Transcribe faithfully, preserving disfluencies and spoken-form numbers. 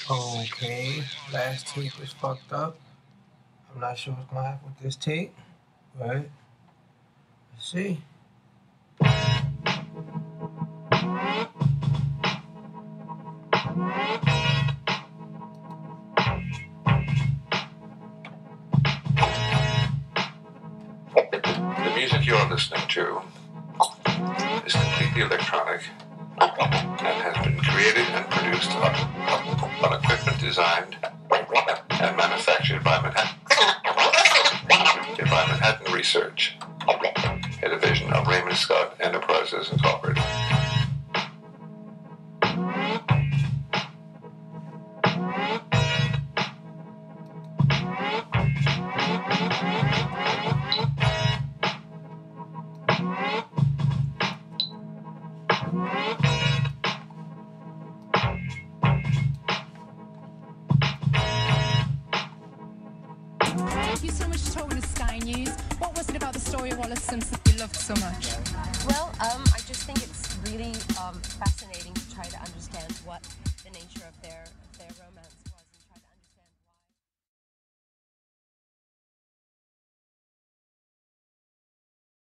Okay, last tape was fucked up. I'm not sure what's gonna happen with this tape, but let's see. The music you're listening to is completely electronic and has been created and produced on, on equipment designed and manufactured by Manhattan, by Manhattan Research, a division of Raymond Scott Enterprises Incorporated. Thank you so much for talking to Sky News. What was it about the story of Wallis Simpson you loved so much? Well, um, I just think it's really um, fascinating to try to understand what the nature of